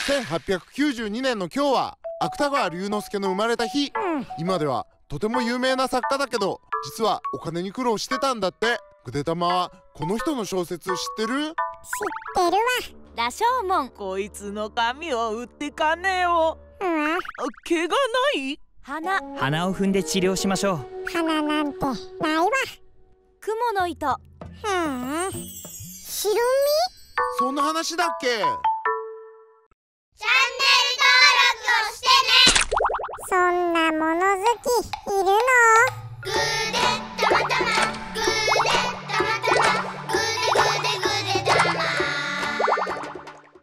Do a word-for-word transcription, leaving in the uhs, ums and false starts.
せんはっぴゃくきゅうじゅうにねんの今日は芥川龍之介の生まれた日、うん、今ではとても有名な作家だけど実はお金に苦労してたんだって。ぐでたまはこの人の小説知ってる？ 知ってるわ。羅生門。 こいつの髪を売って金を。 うわ、 毛がない？ 鼻。 鼻を踏んで治療しましょう。 鼻なんてないわ。 雲の糸。はあ、白身？ そんな話だっけ？チャンネル登録をしてね。 そんなもの好き